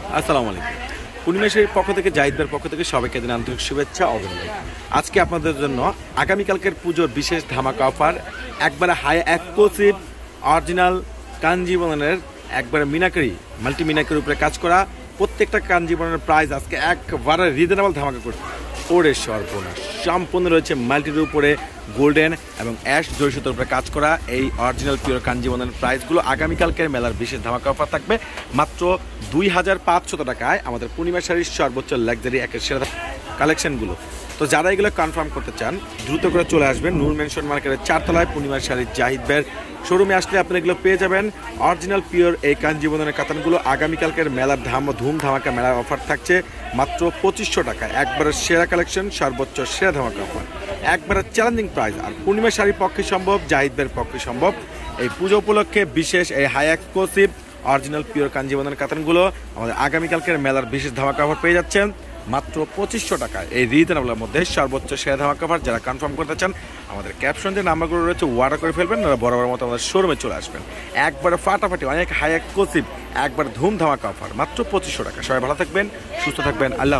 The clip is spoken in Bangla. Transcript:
আসসালামু আলাইকুম। পূর্ণিমাসের পক্ষ থেকে জাহিদের পক্ষ থেকে সবাইকে দিন আন্তরিক শুভেচ্ছা অভিনন্দন। আজকে আপনাদের জন্য আগামীকালকের পুজোর বিশেষ ধামাকা অফার, একবারে হাই এক্সক্লুসিভ অরিজিনাল কাঞ্জিবরণের একবারে মিনাকারি মাল্টি মিনাকারির উপরে কাজ করা প্রত্যেকটা কাঞ্জিবরণের প্রাইস আজকে একবারে রিজনেবল ধামাকা করে সর্বনাশ। সম্পূর্ণ রয়েছে মাল্টির উপরে গোল্ডেন এবং অ্যাশ জয়সুতার উপরে কাজ করা এই অরিজিনাল পিওর কাঞ্জিবরণের প্রাইসগুলো আগামীকালকের মেলার বিশেষ ধামাকা অফার থাকবে মাত্র 2500 টাকায়। আমাদের পূর্ণিমা শাড়ির সর্বোচ্চ লাক্সারি একের সেরা কালেকশনগুলো। তো যারা এগুলো কনফার্ম করতে চান দ্রুত করে চলে আসবেন নূর মেনশন মার্কেটের 4 তলায় পূর্ণিমা শাড়ির জাহিদ ভাইয়ের শোরুমে। আসলে আপনি এগুলো পেয়ে যাবেন অরিজিনাল পিওর এই কাঞ্জিবরণের কাতানগুলো। আগামীকালকের মেলার ধুম ধামাকা মেলার অফার থাকছে মাত্র 2500 টাকায়। একবারে সেরা কালেকশন, সর্বোচ্চ সেরা ধামাকা অফার, একবারে চ্যালেঞ্জিং প্রাইস। আর পূর্ণিমা শাড়ির পক্ষে সম্ভব, জাহিদ ভাইয়ের পক্ষে সম্ভব। এই পুজো উপলক্ষে বিশেষ এই হাই এক্সক্লুসিভ অরিজিনাল পিওর কাঞ্জিবরণের কাতানগুলো আমাদের আগামীকালকের মেলার বিশেষ ধামাকা অফার পেয়ে যাচ্ছেন মাত্র 2500 টাকায়। এই রিজনেবলের মধ্যে সর্বোচ্চ সেরা ধামাকা অফার। যারা কনফার্ম করতে চান আমাদের ক্যাপশন যে নাম্বারগুলো রয়েছে ওয়ার্ডার করে ফেলবেন, বরাবর মতো আমাদের শোরুমে চলে আসবেন। একবারে ফাটাফাটি অনেক হাই এক্সক্লুসিভ একবার ধুম ধামাকা অফার মাত্র 2500 টাকা। সবাই ভালো থাকবেন, সুস্থ থাকবেন, আল্লাহ।